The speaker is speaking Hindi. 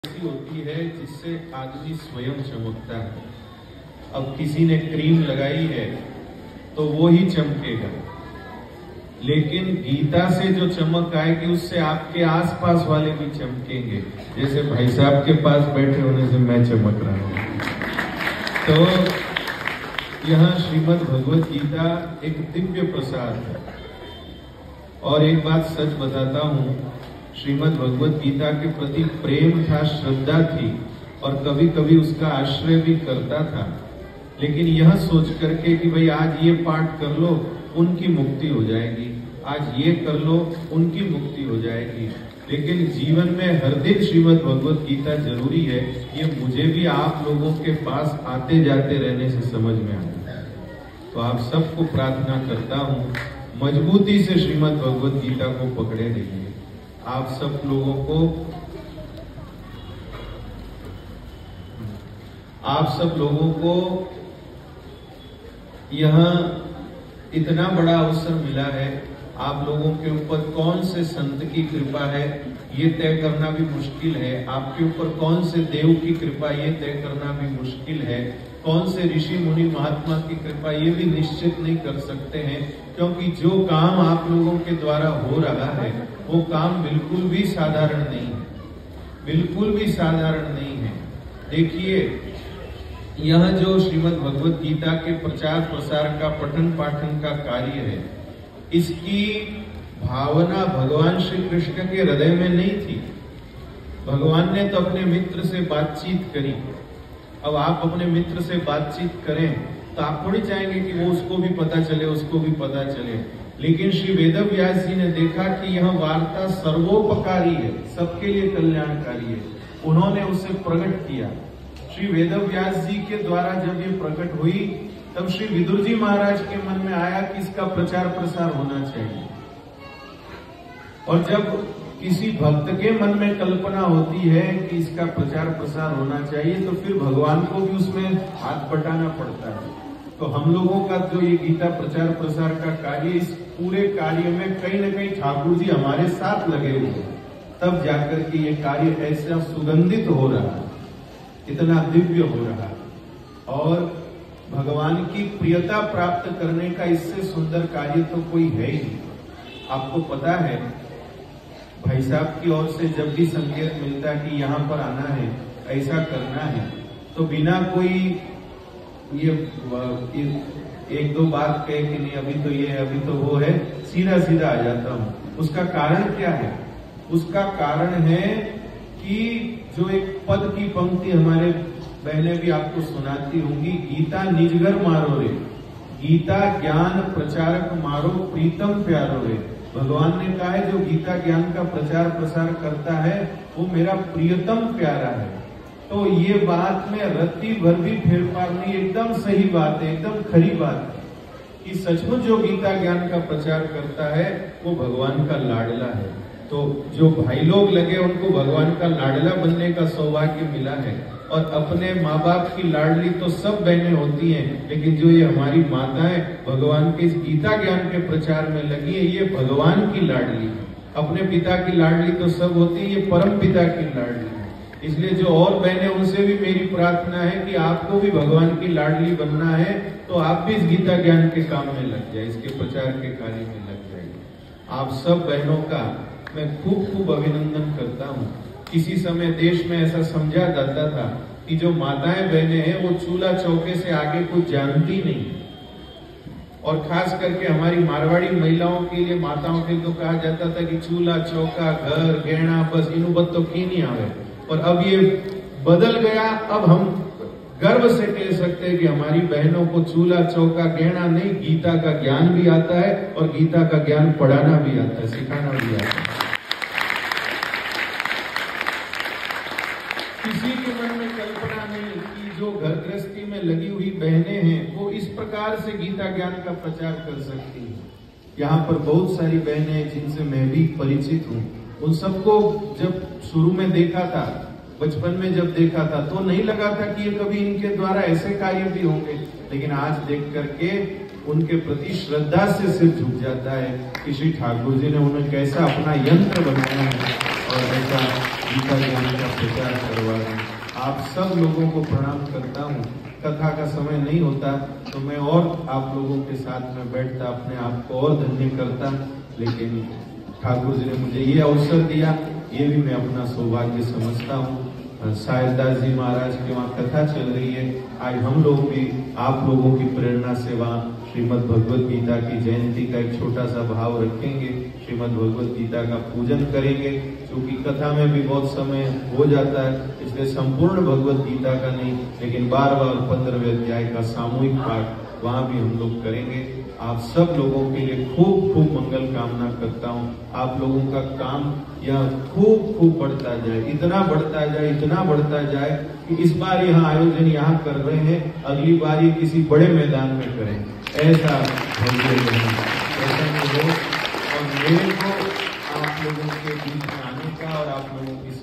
ऐसी होती है जिससे आदमी स्वयं चमकता है। अब किसी ने क्रीम लगाई है तो वो ही चमकेगा, लेकिन गीता से जो चमक आएगी उससे आपके आसपास वाले भी चमकेंगे। जैसे भाई साहब के पास बैठे होने से मैं चमक रहा हूं। तो यहाँ श्रीमद् भगवत गीता एक दिव्य प्रसाद है। और एक बात सच बताता हूं, श्रीमद् भगवत गीता के प्रति प्रेम था, श्रद्धा थी और कभी कभी उसका आश्रय भी करता था। लेकिन यह सोच करके कि भाई आज ये पाठ कर लो उनकी मुक्ति हो जाएगी, आज ये कर लो उनकी मुक्ति हो जाएगी। लेकिन जीवन में हर दिन श्रीमद् भगवत गीता जरूरी है, ये मुझे भी आप लोगों के पास आते जाते रहने से समझ में आया। तो आप सबको प्रार्थना करता हूं, मजबूती से श्रीमद् भगवत गीता को पकड़े रहिए। आप सब लोगों को यहाँ इतना बड़ा अवसर मिला है। आप लोगों के ऊपर कौन से संत की कृपा है ये तय करना भी मुश्किल है, आपके ऊपर कौन से देव की कृपा ये तय करना भी मुश्किल है, कौन से ऋषि मुनि महात्मा की कृपा ये भी निश्चित नहीं कर सकते हैं। क्योंकि जो काम आप लोगों के द्वारा हो रहा है वो काम बिल्कुल भी साधारण नहीं है, बिल्कुल भी साधारण नहीं है। देखिए, यह जो श्रीमद् भगवत गीता के प्रचार प्रसार का पठन पाठन का कार्य है, इसकी भावना भगवान श्री कृष्ण के हृदय में नहीं थी। भगवान ने तो अपने मित्र से बातचीत करी। अब आप अपने मित्र से बातचीत करें तो आप थोड़ी चाहेंगे कि वो उसको भी पता चले, उसको भी पता चले। लेकिन श्री वेदव्यास जी ने देखा कि यह वार्ता सर्वोपकारी है, सबके लिए कल्याणकारी है। उन्होंने उसे प्रकट किया। श्री वेदव्यास जी के द्वारा जब ये प्रकट हुई तब श्री विदुर जी महाराज के मन में आया कि इसका प्रचार प्रसार होना चाहिए। और जब किसी भक्त के मन में कल्पना होती है कि इसका प्रचार प्रसार होना चाहिए तो फिर भगवान को भी उसमें हाथ बटाना पड़ता है। तो हम लोगों का जो ये गीता प्रचार प्रसार का कार्य, इस पूरे कार्य में कहीं न कहीं ठाकुर जी हमारे साथ लगे हुए हैं, तब जाकर के ये कार्य ऐसा सुगंधित हो रहा है, इतना दिव्य हो रहा है। और भगवान की प्रियता प्राप्त करने का इससे सुंदर कार्य तो कोई है ही नहीं। आपको पता है, भाई साहब की ओर से जब भी संकेत मिलता है कि यहाँ पर आना है, ऐसा करना है, तो बिना कोई ये एक दो बात कहे कि नहीं अभी तो ये है, अभी तो वो है, सीधा सीधा आ जाता हूँ। उसका कारण क्या है? उसका कारण है कि जो एक पद की पंक्ति हमारे बहनें भी आपको सुनाती होंगी, गीता निजगर मारो रे, गीता ज्ञान प्रचारक मारो प्रीतम प्यारो रे। भगवान ने कहा है जो गीता ज्ञान का प्रचार प्रसार करता है वो मेरा प्रियतम प्यारा है। तो ये बात में रत्ती भर भी फेरफार नहीं, एकदम सही बात है, एकदम खरी बात है कि सचमुच जो गीता ज्ञान का प्रचार करता है वो भगवान का लाडला है। तो जो भाई लोग लगे उनको भगवान का लाडला बनने का सौभाग्य मिला है। और अपने माँ बाप की लाडली तो सब बहनें होती हैं, लेकिन जो ये हमारी माताएं भगवान के इस गीता ज्ञान के प्रचार में लगी है, ये भगवान की लाडली है। अपने पिता की लाडली तो सब होती है, ये परम पिता की लाडली है। इसलिए जो और बहनें, उनसे भी मेरी प्रार्थना है कि आपको भी भगवान की लाडली बनना है तो आप भी इस गीता ज्ञान के काम में लग जाए, इसके प्रचार के कार्य में लग जाइए। आप सब बहनों का मैं खूब खूब अभिनंदन करता हूँ। किसी समय देश में ऐसा समझा जाता था कि जो माताएं बहनें हैं वो चूल्हा चौके से आगे कुछ जानती नहीं। और खास करके हमारी मारवाड़ी महिलाओं के लिए, माताओं के लिए तो कहा जाता था कि चूल्हा चौका घर गहना बस इनु बत तो की नहीं आवे। और अब ये बदल गया। अब हम गर्व से कह सकते हैं कि हमारी बहनों को चूल्हा चौका गहना नहीं, गीता का ज्ञान भी आता है और गीता का ज्ञान पढ़ाना भी आता है, सिखाना भी आता है। किसी के मन में कल्पना नहीं कि जो घर गृहस्थी में लगी हुई बहनें हैं वो इस प्रकार से गीता ज्ञान का प्रचार कर सकती हैं। यहाँ पर बहुत सारी बहनें हैं जिनसे मैं भी परिचित हूँ। उन सबको जब शुरू में देखा था, बचपन में जब देखा था, तो नहीं लगा था कि ये कभी इनके द्वारा ऐसे कार्य भी होंगे। लेकिन आज देख करके उनके प्रति श्रद्धा से सिर झुक जाता है कि श्री ठाकुर जी ने उन्हें कैसा अपना यंत्र बनाया है और ऐसा गीता ज्ञान का प्रचार करवा दें। आप सब लोगों को प्रणाम करता हूँ। कथा का समय नहीं होता तो मैं और आप लोगों के साथ में बैठता, अपने आप को और धन्य करता, लेकिन ठाकुर जी ने मुझे ये अवसर दिया, ये भी मैं अपना सौभाग्य समझता हूँ। साहिबदास जी महाराज की वहाँ कथा चल रही है। आज हम लोग भी आप लोगों की प्रेरणा से वहाँ श्रीमद् भगवत गीता की जयंती का एक छोटा सा भाव रखेंगे, श्रीमद् भगवत गीता का पूजन करेंगे, क्योंकि कथा में भी बहुत समय हो जाता है, इसलिए संपूर्ण भगवत गीता का नहीं, लेकिन 12वां और 15वें अध्याय का सामूहिक पाठ वहां भी हम लोग करेंगे। आप सब लोगों के लिए खूब खूब मंगल कामना करता हूँ। आप लोगों का काम यह खूब खूब बढ़ता जाए, इतना बढ़ता जाए, इतना बढ़ता जाए कि इस बार यहाँ आयोजन यहाँ कर रहे हैं, अगली बार ये किसी बड़े मैदान में करें, ऐसा हो। और मेरे को आप लोगों के बीच में आने का और आप लोगों की